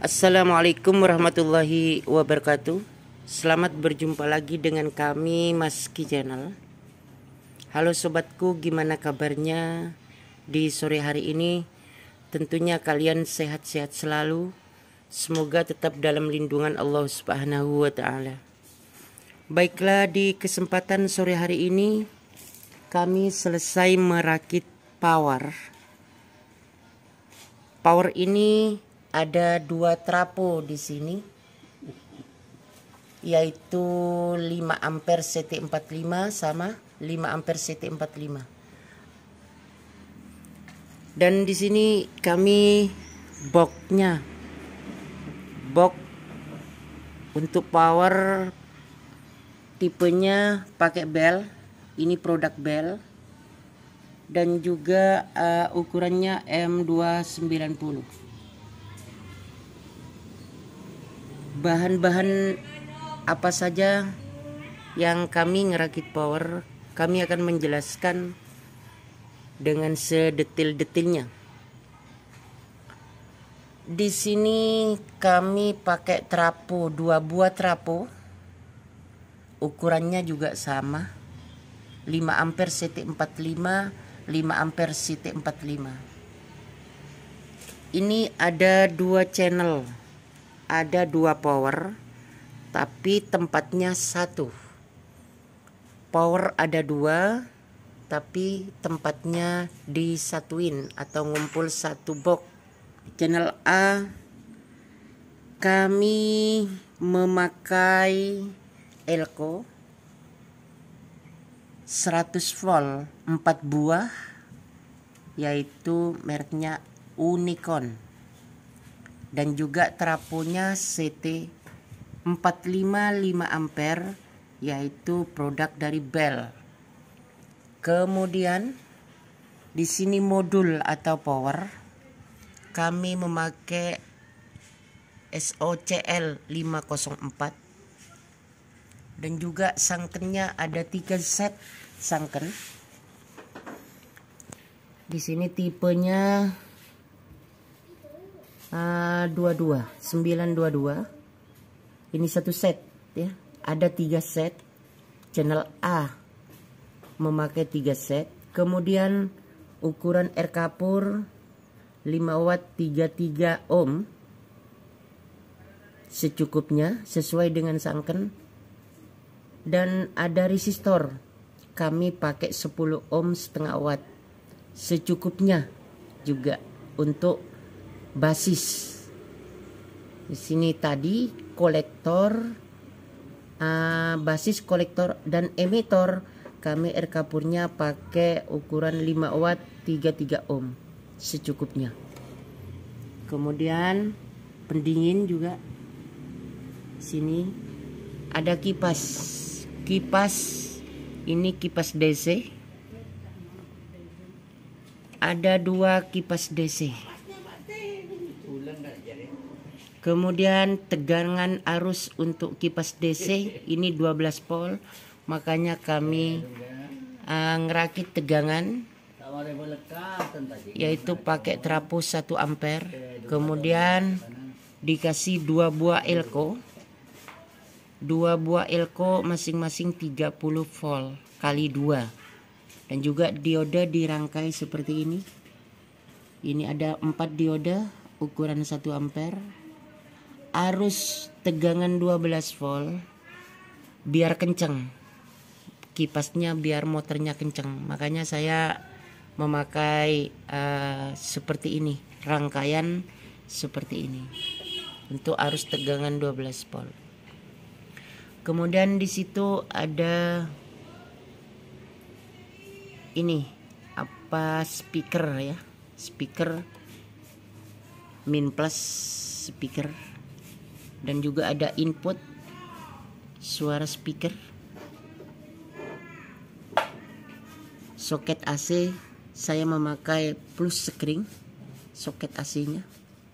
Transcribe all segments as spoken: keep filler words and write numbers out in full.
Assalamualaikum warahmatullahi wabarakatuh. Selamat berjumpa lagi dengan kami Maski Channel. Halo sobatku, gimana kabarnya di sore hari ini? Tentunya kalian sehat-sehat selalu. Semoga tetap dalam lindungan Allah Subhanahu wa taala. Baiklah, di kesempatan sore hari ini kami selesai merakit power. Power ini ada dua trapo di sini, yaitu lima ampere C T empat puluh lima sama lima ampere C T empat puluh lima. Dan di sini kami boxnya, box untuk power tipenya pakai bel. Ini produk bel. Dan juga uh, ukurannya M dua sembilan nol. Bahan-bahan apa saja yang kami ngerakit power, kami akan menjelaskan dengan sedetil-detilnya. Di sini kami pakai trapo, dua buah trapo. Ukurannya juga sama, lima ampere C T empat puluh lima, lima ampere C T empat puluh lima. Ini ada dua channel. Ada dua power, tapi tempatnya satu. Power ada dua, tapi tempatnya disatuin atau ngumpul satu box. Channel A kami memakai Elco seratus volt empat buah, yaitu mereknya Unicon. Dan juga traponya C T empat puluh lima lima ampere, yaitu produk dari Bell. Kemudian di sini modul atau power kami memakai S O C L lima nol empat. Dan juga sangkennya ada tiga set sangken. Di sini tipenya Uh, dua dua sembilan dua dua. Ini satu set ya, ada tiga set. Channel A memakai tiga set. Kemudian ukuran air kapur lima watt tiga puluh tiga ohm secukupnya sesuai dengan sangken. Dan ada resistor, kami pakai sepuluh ohm setengah watt secukupnya juga untuk basis. Di sini tadi kolektor, uh, basis, kolektor dan emitor kami air kapurnya pakai ukuran lima watt tiga puluh tiga ohm secukupnya. Kemudian pendingin juga. Sini ada kipas. Kipas ini kipas D C. Ada dua kipas D C. Kemudian tegangan arus untuk kipas D C ini dua belas volt, makanya kami uh, ngerakit tegangan yaitu pakai trapo satu ampere. Kemudian dikasih dua buah Elco. Dua buah Elco masing-masing tiga puluh volt kali dua. Dan juga diode dirangkai seperti ini. Ini ada empat diode ukuran satu ampere. Arus tegangan dua belas volt biar kenceng kipasnya, biar motornya kenceng, makanya saya memakai uh, seperti ini, rangkaian seperti ini untuk arus tegangan dua belas volt. Kemudian di situ ada ini apa, speaker ya, speaker min plus speaker. Dan juga ada input suara speaker, soket A C. Saya memakai plus screen soket A C-nya.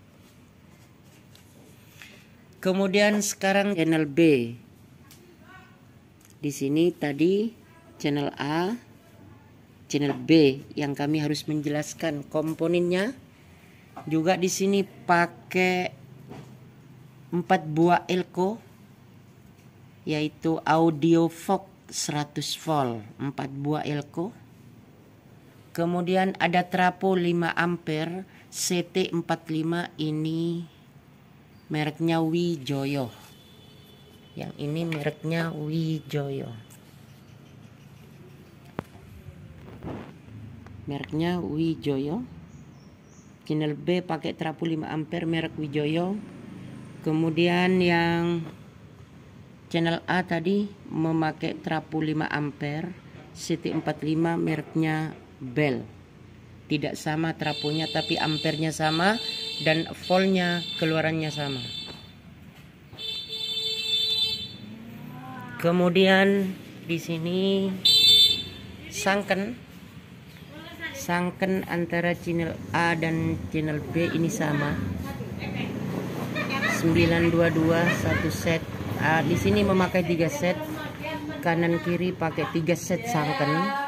Kemudian sekarang channel B. Di sini tadi channel A, channel B yang kami harus menjelaskan komponennya. Juga di sini pakai empat buah elko, yaitu audio Vox seratus volt, empat buah elko. Kemudian ada trapo lima ampere C T empat puluh lima, ini mereknya Wijaya. Yang ini mereknya Wijaya. Mereknya Wijaya. Channel B pakai trapo lima ampere merek Wijaya. Kemudian yang channel A tadi memakai trapo lima ampere C T empat puluh lima mereknya Bell. Tidak sama traponya tapi ampernya sama dan voltnya keluarannya sama. Kemudian di sini sangken sangken antara channel A dan channel B ini sama. sembilan dua dua satu set. Ah, di sini memakai tiga set. Kanan kiri pakai tiga set sangken.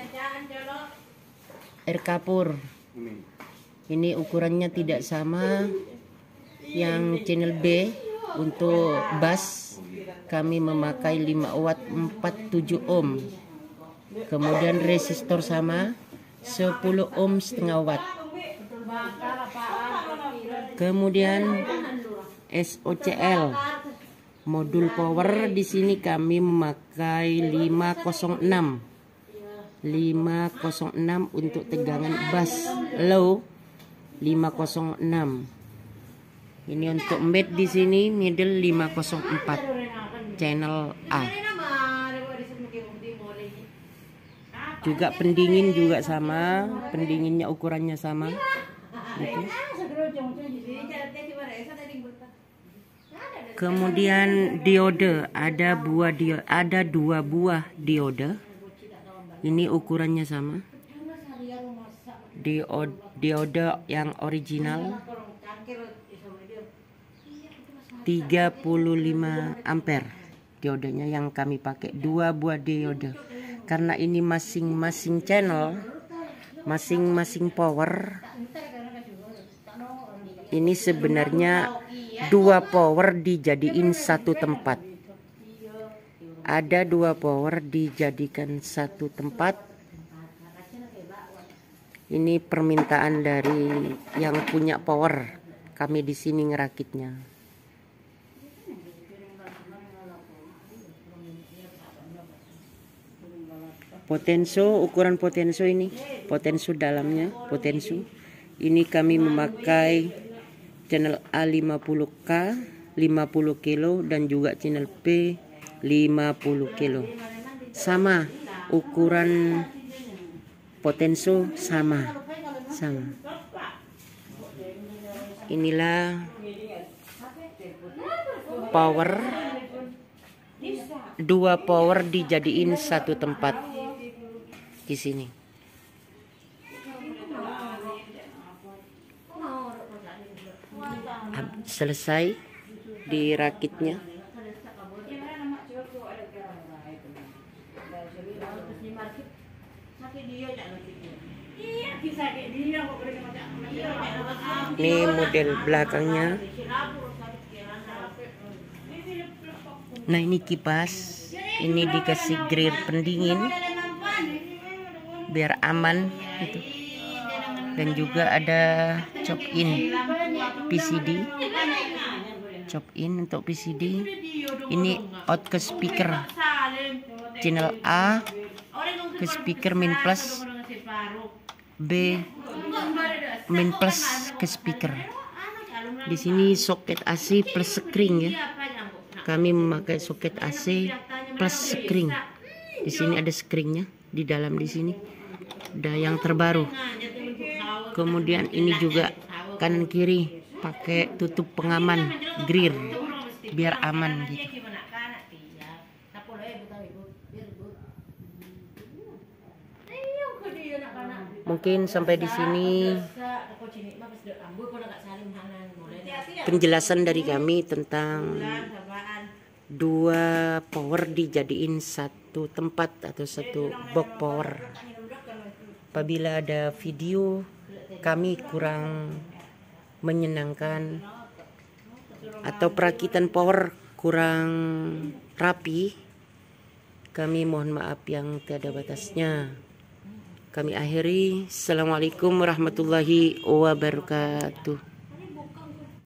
Air kapur ini ukurannya tidak sama. Yang channel B untuk bass kami memakai lima watt empat puluh tujuh ohm. Kemudian resistor sama sepuluh ohm setengah watt. Kemudian S O C L modul power di sini kami memakai lima nol enam. lima nol enam untuk tegangan bass low lima nol enam. Ini untuk mid di sini middle lima nol empat channel A. Juga pendingin juga sama, pendinginnya ukurannya sama. Gitu. Kemudian diode, ada buah diode, ada dua buah diode. Ini ukurannya sama. Diode, diode yang original tiga puluh lima ampere. Diodenya yang kami pakai dua buah diode. Karena ini masing-masing channel, masing-masing power. Ini sebenarnya dua power dijadiin satu tempat. Ada dua power dijadikan satu tempat. Ini permintaan dari yang punya power. Kami di sini ngerakitnya. Potenso, ukuran potenso ini, potenso dalamnya, potenso. Ini kami memakai channel A lima puluh K, lima puluh kilo, dan juga channel B lima puluh kilo. Sama ukuran potenso, sama sama. Inilah power, dua power dijadiin satu tempat di sini. Selesai dirakitnya. Ini model belakangnya. Nah, ini kipas. Ini dikasih grill pendingin biar aman gitu. Dan juga ada chop in P C D. Chop in untuk P C D. Ini out ke speaker channel A, ke speaker main plus, B main plus ke speaker. Di sini soket A C plus screen ya. Kami memakai soket A C plus screen. Di sini ada screennya di dalam di sini. Ada yang terbaru. Kemudian ini juga kanan kiri pakai tutup pengaman grill biar aman gitu. Mungkin sampai di sini penjelasan dari kami tentang dua power dijadiin satu tempat atau satu box power. Apabila ada video kami kurang menyenangkan, atau perakitan power kurang rapi, kami mohon maaf yang tiada batasnya. Kami akhiri. Assalamualaikum warahmatullahi wabarakatuh.